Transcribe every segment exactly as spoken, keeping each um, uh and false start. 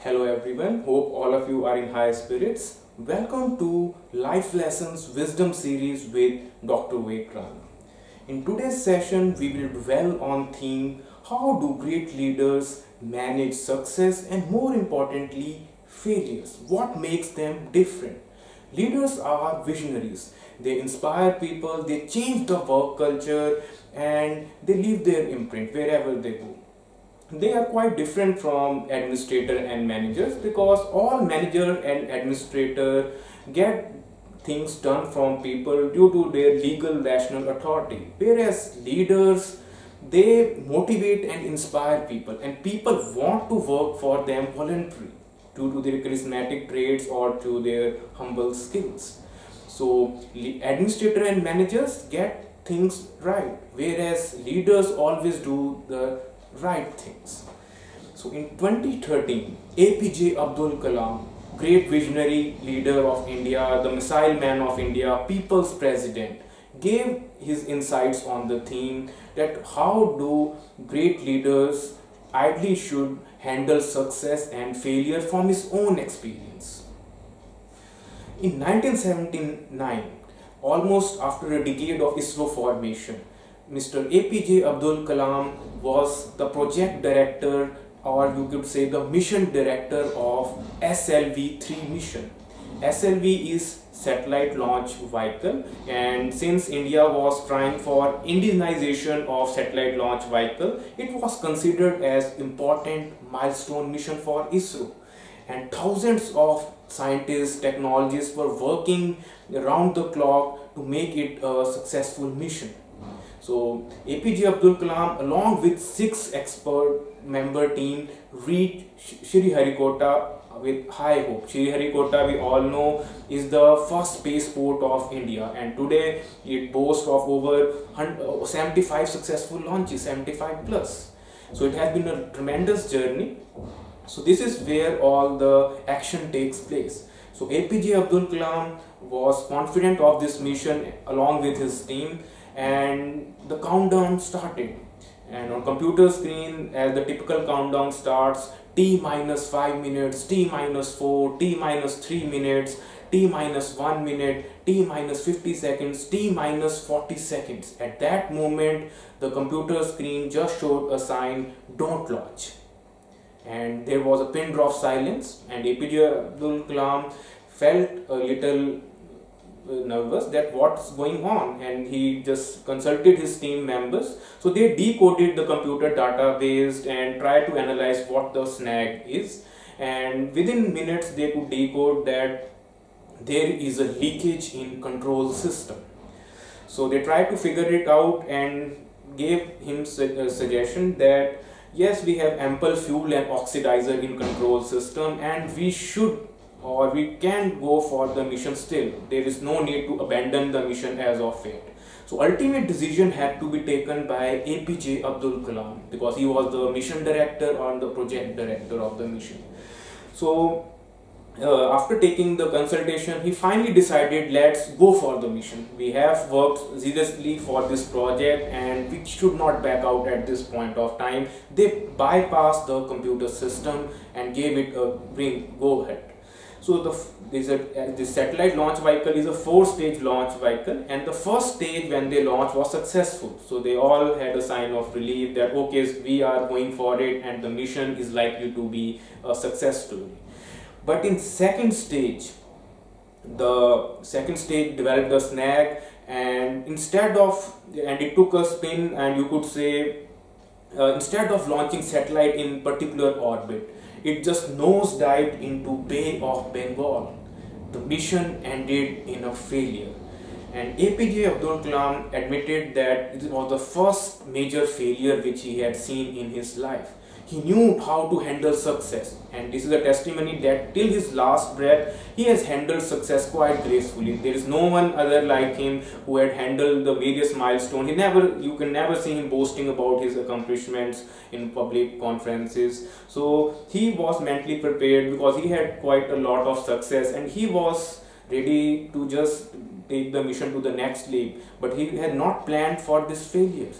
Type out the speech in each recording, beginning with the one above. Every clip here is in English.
Hello everyone, hope all of you are in high spirits. Welcome to Life Lessons Wisdom Series with Doctor Vikram. In today's session, we will dwell on theme how do great leaders manage success and more importantly failures. What makes them different? Leaders are visionaries. They inspire people, they change the work culture and they leave their imprint wherever they go. They are quite different from administrator and managers because all manager and administrator get things done from people due to their legal rational authority, whereas leaders, they motivate and inspire people and people want to work for them voluntarily due to their charismatic traits or to their humble skills. So administrator and managers get things right, whereas leaders always do the right things. So in twenty thirteen, A P J Abdul Kalam, great visionary leader of India, the missile man of India, people's president, gave his insights on the theme that how do great leaders ideally should handle success and failure from his own experience. In nineteen seventy-nine, almost after a decade of ISRO formation, Mister A P J Abdul Kalam was the project director, or you could say the mission director of S L V three mission. S L V is satellite launch vehicle, and since India was trying for indigenization of satellite launch vehicle, it was considered as important milestone mission for ISRO, and thousands of scientists, technologists were working around the clock to make it a successful mission. So A P J Abdul Kalam along with six expert member team reached Sriharikota with high hope. Sriharikota, we all know, is the first spaceport of India, and today it boasts of over seventy-five successful launches, seventy-five plus. So it has been a tremendous journey. So this is where all the action takes place. So A P J Abdul Kalam was confident of this mission along with his team, and the countdown started. And on computer screen, as the typical countdown starts, T minus five minutes, T minus four, T minus three minutes, T minus one minute, T minus fifty seconds, T minus forty seconds. At that moment, the computer screen just showed a sign, don't launch. And there was a pin drop silence, and A P J Abdul Kalam felt a little nervous that what's going on, and he just consulted his team members. So they decoded the computer database and tried to analyze what the snag is, and within minutes they could decode that there is a leakage in control system. So they tried to figure it out and gave him a suggestion that yes, we have ample fuel and oxidizer in control system and we should or we can go for the mission still. There is no need to abandon the mission as of yet. So ultimate decision had to be taken by A P J Abdul Kalam because he was the mission director or the project director of the mission. So uh, after taking the consultation, he finally decided, let's go for the mission. We have worked seriously for this project and we should not back out at this point of time. They bypassed the computer system and gave it a green go ahead. So the this, a, this satellite launch vehicle is a four-stage launch vehicle, and the first stage when they launched was successful. So they all had a sign of relief that okay, we are going for it and the mission is likely to be a success story. But in second stage, the second stage developed a snag, and instead of and it took a spin, and you could say uh, instead of launching satellite in particular orbit, it just nosedived into Bay of Bengal. The mission ended in a failure, and A P J Abdul Kalam admitted that it was the first major failure which he had seen in his life. He knew how to handle success, and this is a testimony that till his last breath he has handled success quite gracefully. There is no one other like him who had handled the various milestones. He never, you can never see him boasting about his accomplishments in public conferences. So he was mentally prepared because he had quite a lot of success and he was ready to just take the mission to the next league, but he had not planned for these failures.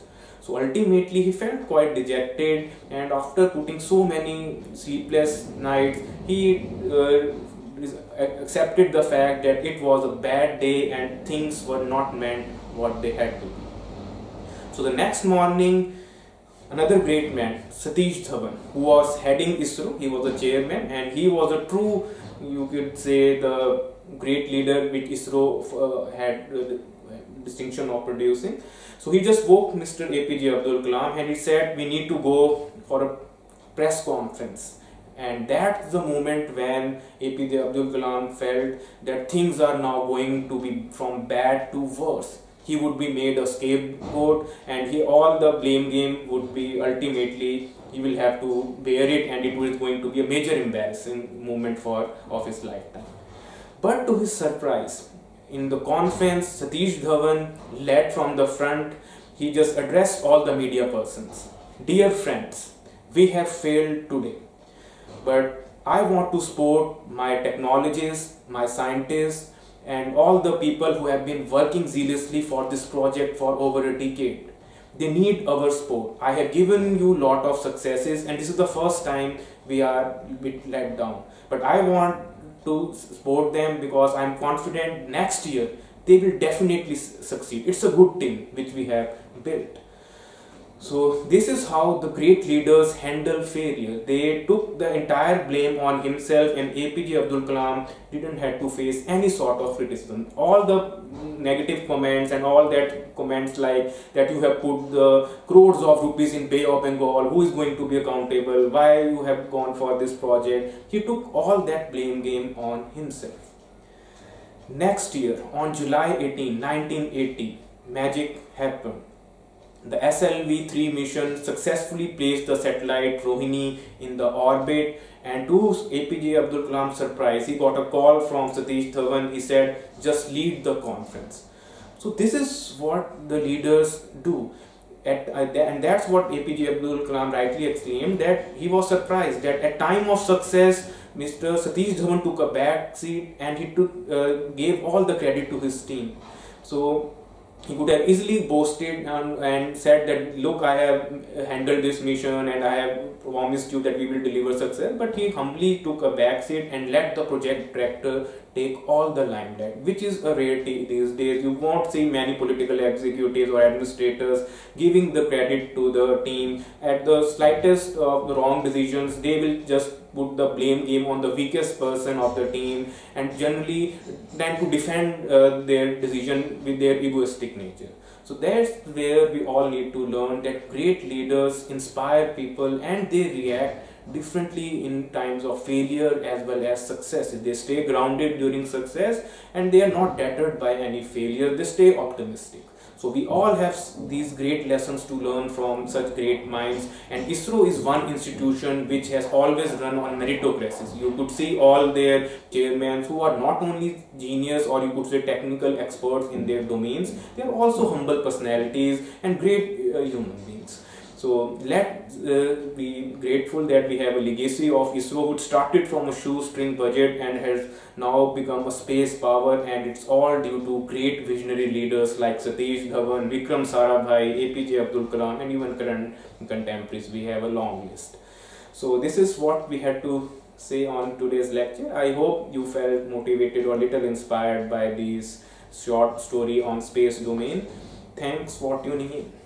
So ultimately he felt quite dejected, and after putting so many sleepless nights, he uh, accepted the fact that it was a bad day and things were not meant what they had to be. So the next morning, another great man, Satish Dhawan, who was heading ISRO, he was a chairman, and he was a true, you could say, the great leader which ISRO uh, had uh, distinction of producing. So he just woke Mister A P J Abdul Kalam and he said, we need to go for a press conference. And that's the moment when A P J Abdul Kalam felt that things are now going to be from bad to worse. He would be made a scapegoat, and he all the blame game would be ultimately he will have to bear it, and it was going to be a major embarrassing moment for of his lifetime. But to his surprise, in the conference, Satish Dhawan led from the front. He just addressed all the media persons. Dear friends, we have failed today, but I want to support my technologists, my scientists, and all the people who have been working zealously for this project for over a decade. They need our support. I have given you a lot of successes, and this is the first time we are a bit let down. But I want to support them because I am confident next year they will definitely succeed. It's a good team which we have built. So this is how the great leaders handle failure. They took the entire blame on himself, and A P J Abdul Kalam didn't have to face any sort of criticism. All the negative comments and all that comments like that you have put the crores of rupees in Bay of Bengal, who is going to be accountable, why you have gone for this project, he took all that blame game on himself. Next year, on July eighteenth, nineteen eighty, magic happened. The S L V three mission successfully placed the satellite Rohini in the orbit, and to A P J Abdul Kalam's surprise, he got a call from Satish Dhawan. He said, just lead the conference. So this is what the leaders do. At, uh, and that's what A P J Abdul Kalam rightly exclaimed, that he was surprised that at time of success, Mister Satish Dhawan took a back seat and he took, uh, gave all the credit to his team. So he could have easily boasted and, and said that, look, I have handled this mission and I have promised you that we will deliver success. But he humbly took a back seat and let the project director take all the limelight, which is a rarity these days. You won't see many political executives or administrators giving the credit to the team. At the slightest of the wrong decisions, they will just put the blame game on the weakest person of the team and generally tend to defend uh, their decision with their egoistic nature. So that's where we all need to learn that great leaders inspire people and they react differently in times of failure as well as success. They stay grounded during success and they are not deterred by any failure. They stay optimistic. So we all have these great lessons to learn from such great minds, and ISRO is one institution which has always run on meritocracies. You could see all their chairmen who are not only genius or you could say technical experts in their domains, they are also humble personalities and great uh, human beings. So let's uh, be grateful that we have a legacy of ISRO which started from a shoestring budget and has now become a space power, and it's all due to great visionary leaders like Satish Dhawan, Vikram Sarabhai, A P J Abdul Kalam, and even current contemporaries. We have a long list. So this is what we had to say on today's lecture. I hope you felt motivated or little inspired by this short story on space domain. Thanks for tuning in.